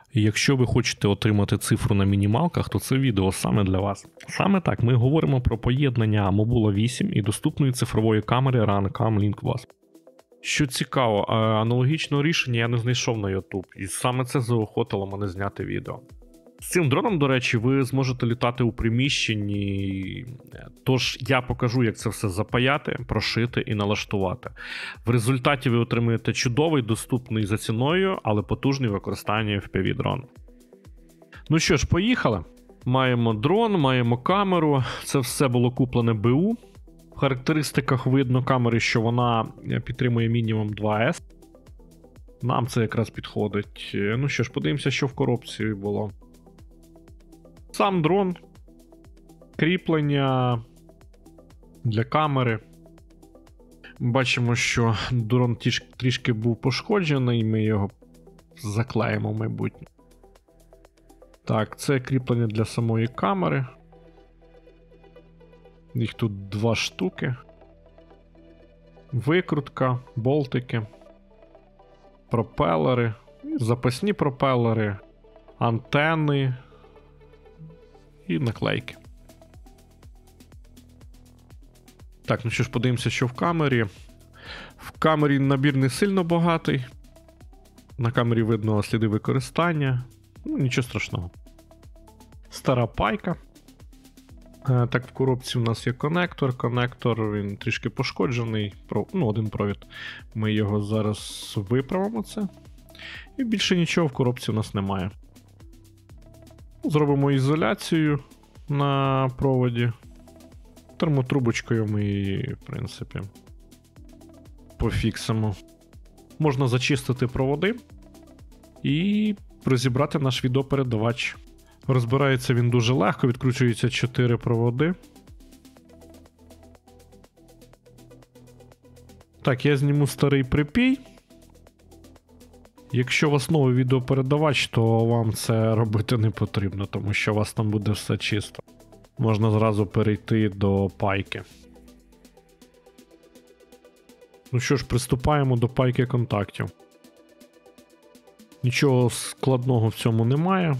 Якщо ви хочете отримати цифру на мінімалках, то це відео саме для вас. Саме так, ми говоримо про поєднання Mobula 8 і доступної цифрової камери Runcam Link Wasp. Що цікаво, аналогічного рішення я не знайшов на YouTube, і саме це заохотило мене зняти відео. З цим дроном, до речі, ви зможете літати у приміщенні, тож я покажу, як це все запаяти, прошити і налаштувати. В результаті ви отримаєте чудовий, доступний за ціною, але потужний використання FPV-дрон. Ну що ж, поїхали. Маємо дрон, маємо камеру, це все було куплене БУ. В характеристиках видно камери, що вона підтримує мінімум 2С. Нам це якраз підходить. Ну що ж, подивимося, що в коробці було. Сам дрон, кріплення для камери. Бачимо, що дрон трішки був пошкоджений, ми його заклеїмо в майбутнє. Так, це кріплення для самої камери. Їх тут 2 штуки. Викрутка, болтики, пропелери, запасні пропелери, антени і наклейки. Так, ну що ж, подивимося, що в камері. В камері набір не сильно багатий. На камері видно сліди використання. Ну, нічого страшного. Стара пайка. Так, в коробці у нас є конектор. Конектор, він трішки пошкоджений. Один провід. Ми його зараз виправимо це. І більше нічого в коробці у нас немає. Зробимо ізоляцію на проводі. Термотрубочкою ми її, в принципі, пофіксимо. Можна зачистити проводи і розібрати наш відеопередавач. Розбирається він дуже легко, відкручуються 4 проводи. Так, я зніму старий припій. Якщо у вас новий відеопередавач, то вам це робити не потрібно, тому що у вас там буде все чисто. Можна зразу перейти до пайки. Ну що ж, приступаємо до пайки контактів. Нічого складного в цьому немає.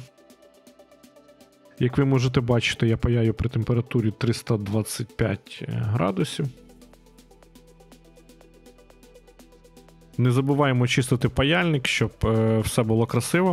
Як ви можете бачити, я паяю при температурі 325 градусів. Не забуваємо чистити паяльник, щоб все було красиво.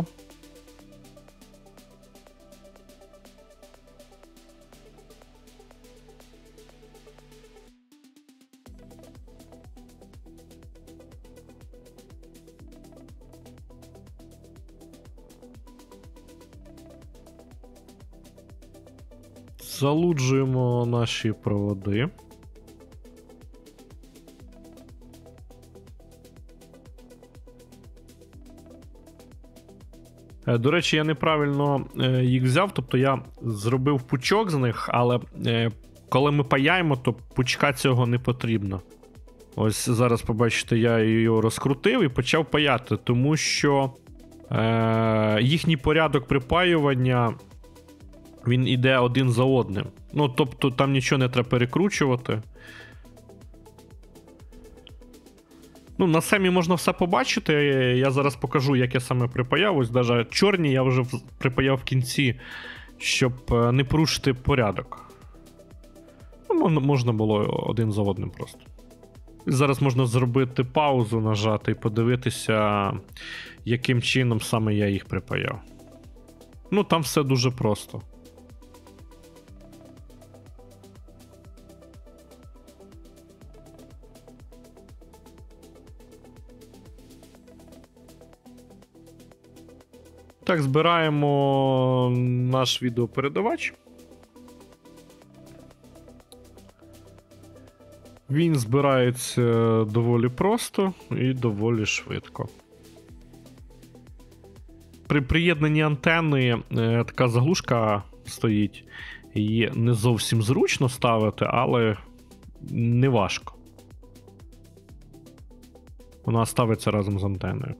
Залуджуємо наші проводи. До речі, я неправильно їх взяв, тобто я зробив пучок з них, але коли ми паяємо, то пучка цього не потрібно. Ось зараз, побачите, я його розкрутив і почав паяти, тому що їхній порядок припаювання, він іде один за одним. Ну, тобто там нічого не треба перекручувати. Ну, на семі можна все побачити, я зараз покажу, як я саме припаяв. Ось навіть чорні я вже припаяв в кінці, щоб не порушити порядок. Ну, можна було один за одним просто. І зараз можна зробити паузу, нажати і подивитися, яким чином саме я їх припаяв. Ну, там все дуже просто. Так, збираємо наш відеопередавач. Він збирається доволі просто і доволі швидко. При приєднанні антени така заглушка стоїть. Її не зовсім зручно ставити, але не важко. Вона ставиться разом з антеною.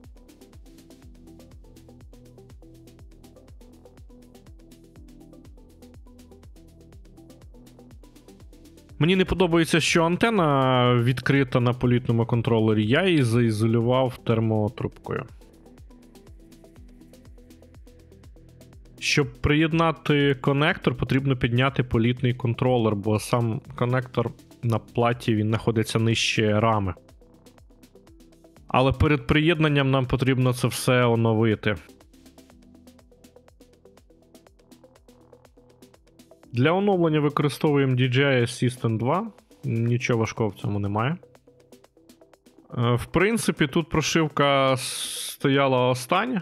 Мені не подобається, що антена відкрита на політному контролері. Я її заізолював термотрубкою. Щоб приєднати конектор, потрібно підняти політний контролер, бо сам конектор на платі він знаходиться нижче рами. Але перед приєднанням нам потрібно це все оновити. Для оновлення використовуємо DJI Assistant 2. Нічого важкого в цьому немає. В принципі, тут прошивка стояла остання.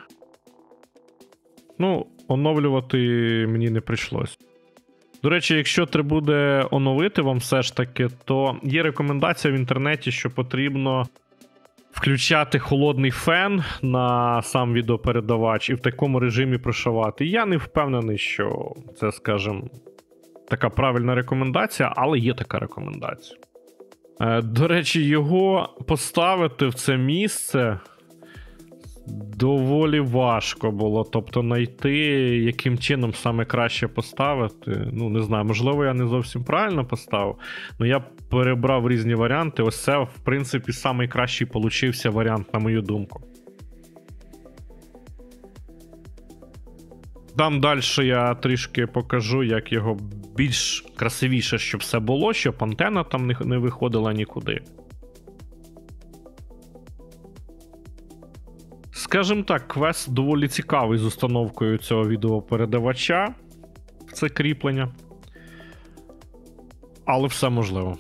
Ну, оновлювати мені не прийшлось. До речі, якщо треба буде оновити вам все ж таки, то є рекомендація в інтернеті, що потрібно включати холодний фен на сам відеопередавач і в такому режимі прошивати. Я не впевнений, що це, скажімо, така правильна рекомендація, але є така рекомендація. До речі, його поставити в це місце доволі важко було. Тобто знайти, яким чином саме краще поставити. Ну, не знаю, можливо, я не зовсім правильно поставив, але я перебрав різні варіанти. Ось це, в принципі, найкращий получився варіант, на мою думку. Там далі я трішки покажу, як його більш красивіше, щоб все було, щоб антенна там не виходила нікуди. Скажімо так, квест доволі цікавий з установкою цього відеопередавача в це кріплення. Але все можливо.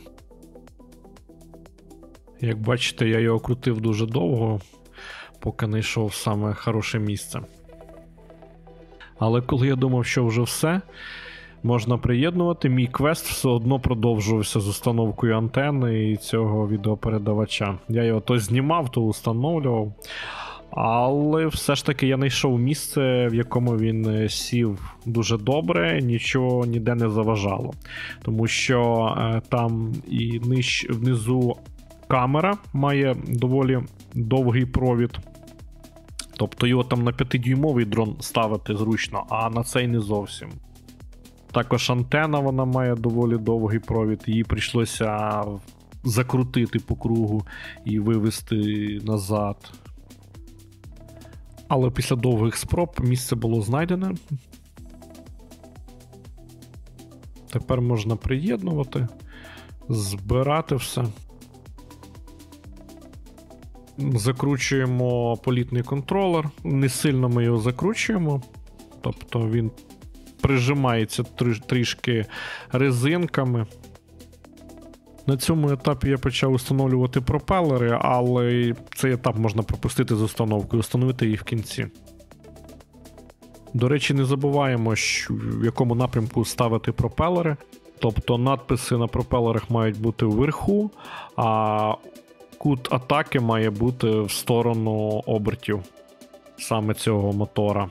Як бачите, я його крутив дуже довго, поки не йшов саме хороше місце. Але коли я думав, що вже все, можна приєднувати, мій квест все одно продовжувався з установкою антени і цього відеопередавача. Я його то знімав, то установлював. Але все ж таки я знайшов місце, в якому він сів дуже добре, нічого ніде не заважало. Тому що там і внизу камера має доволі довгий провід. Тобто його там на 5-дюймовий дрон ставити зручно, а на цей не зовсім. Також антена вона має доволі довгий провід, її прийшлося закрутити по кругу і вивести назад. Але після довгих спроб місце було знайдене. Тепер можна приєднувати, збирати все. Закручуємо політний контролер. Не сильно ми його закручуємо. Тобто він прижимається трішки резинками. На цьому етапі я почав встановлювати пропелери, але цей етап можна пропустити з установкою, встановити їх в кінці. До речі, не забуваємо, в якому напрямку ставити пропелери. Тобто надписи на пропелерах мають бути вверху, а кут атаки має бути в сторону обертів саме цього мотора.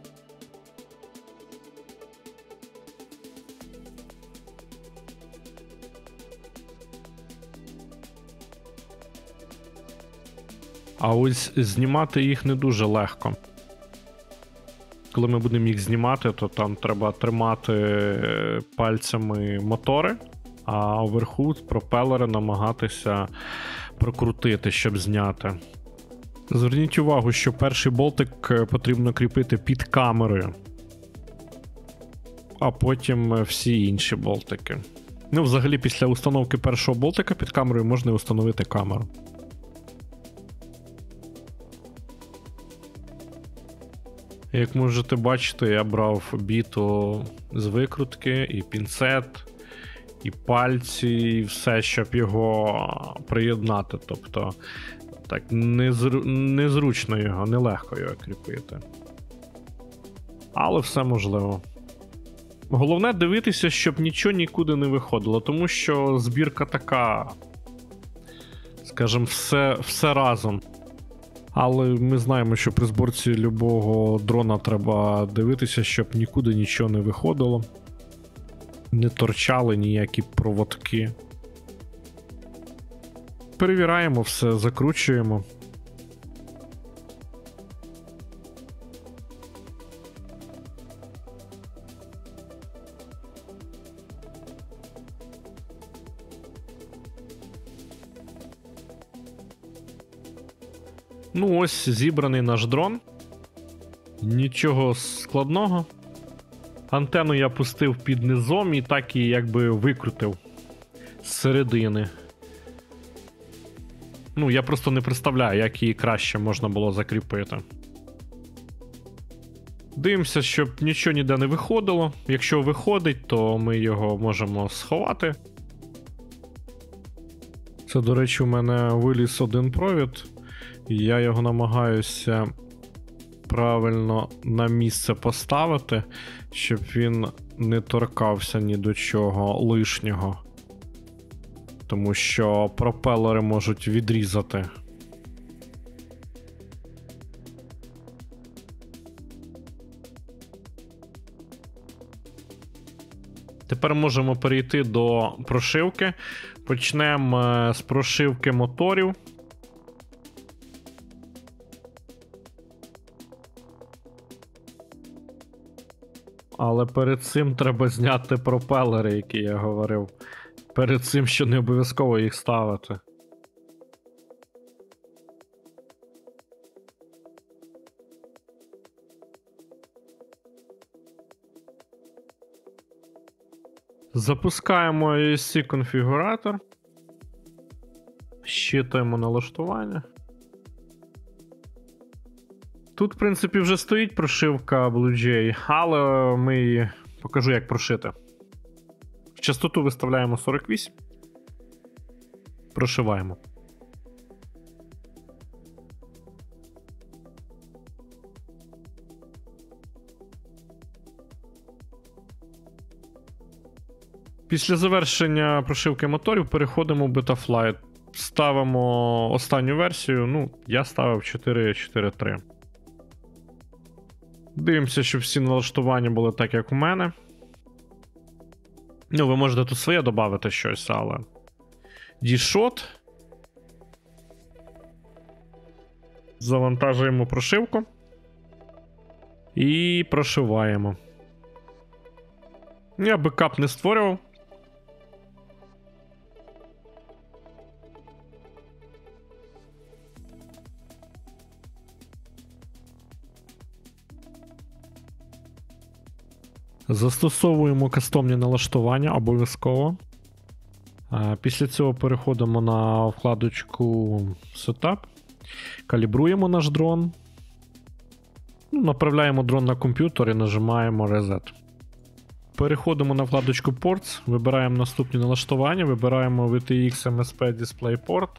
А ось знімати їх не дуже легко. Коли ми будемо їх знімати, то там треба тримати пальцями мотори, а вверху пропелери намагатися прокрутити, щоб зняти. Зверніть увагу, що перший болтик потрібно кріпити під камерою, а потім всі інші болтики. Ну, взагалі, після установки першого болтика під камерою можна установити камеру. Як можете бачити, я брав біту з викрутки, і пінцет, і пальці, і все, щоб його приєднати. Тобто, так, незручно його, нелегко його кріпити. Але все можливо. Головне дивитися, щоб нічого нікуди не виходило, тому що збірка така, скажімо, все разом. Але ми знаємо, що при зборці любого дрона треба дивитися, щоб нікуди нічого не виходило. Не торчали ніякі проводки. Перевіряємо все, закручуємо. Ну ось зібраний наш дрон. Нічого складного. Антенну я пустив під низом і так її якби викрутив з середини. Ну, я просто не представляю, як її краще можна було закріпити. Дивимося, щоб нічого ніде не виходило. Якщо виходить, то ми його можемо сховати. Це, до речі, у мене виліз один провід. І я його намагаюся правильно на місце поставити, щоб він не торкався ні до чого лишнього. Тому що пропелери можуть відрізати. Тепер можемо перейти до прошивки. Почнемо з прошивки моторів. Але перед цим треба зняти пропелери, які я говорив. Перед цим, що не обов'язково їх ставити. Запускаємо ESC конфігуратор. Щитуємо налаштування. Тут, в принципі, вже стоїть прошивка BlueJ, але ми її покажу, як прошити. Частоту виставляємо 48. Прошиваємо. Після завершення прошивки моторів переходимо в Betaflight. Ставимо останню версію, ну, я ставив 4.4.3. Дивимося, щоб всі налаштування були так, як у мене. Ну, ви можете тут своє додати щось, але... D-Shot. Завантажуємо прошивку. І прошиваємо. Я бекап не створював. Застосовуємо кастомні налаштування обов'язково. Після цього переходимо на вкладочку Setup. Калібруємо наш дрон. Направляємо дрон на комп'ютер і нажимаємо Reset. Переходимо на вкладочку Ports, вибираємо наступні налаштування, вибираємо VTX MSP DisplayPort.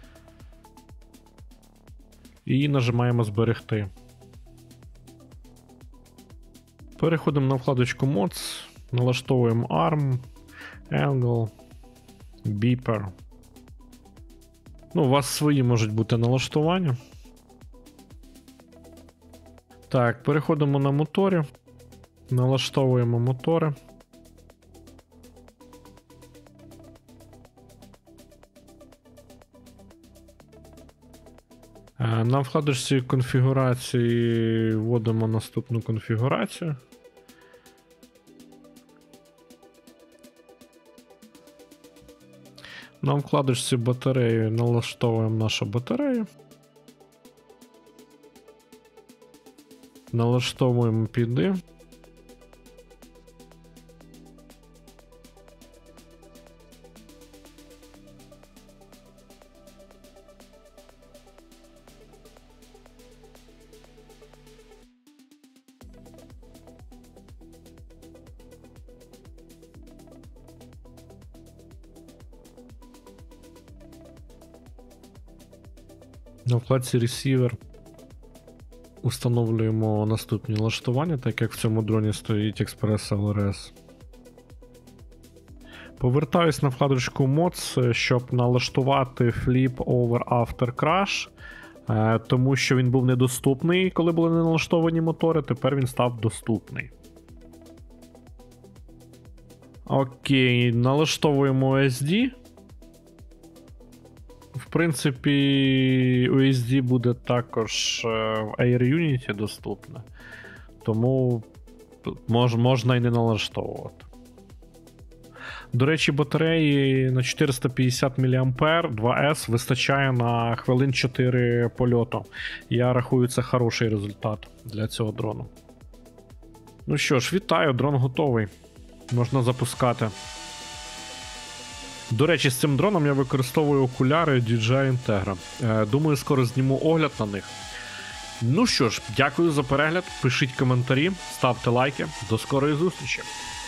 І нажимаємо Зберегти. Переходимо на вкладочку Mods, налаштовуємо ARM, Angle, Beeper. Ну, у вас свої можуть бути налаштування. Так, переходимо на мотори, налаштовуємо мотори. На вкладочці конфігурації вводимо наступну конфігурацію. На вкладочці батареї налаштовуємо нашу батарею. Налаштовуємо піди. На вкладці Receiver установлюємо наступні налаштування, так як в цьому дроні стоїть Express LRS. Повертаюсь на вкладочку Mods, щоб налаштувати Flip Over After Crash, тому що він був недоступний, коли були не налаштовані мотори, тепер він став доступний. Окей, налаштовуємо OSD. В принципі, OSD буде також в AirUnity доступне, тому можна і не налаштовувати. До речі, батареї на 450 мА 2S вистачає на хвилин 4 польоту. Я рахую, це хороший результат для цього дрону. Ну що ж, вітаю, дрон готовий. Можна запускати. До речі, з цим дроном я використовую окуляри DJI Integra. Думаю, скоро зніму огляд на них. Ну що ж, дякую за перегляд, пишіть коментарі, ставте лайки. До скорої зустрічі!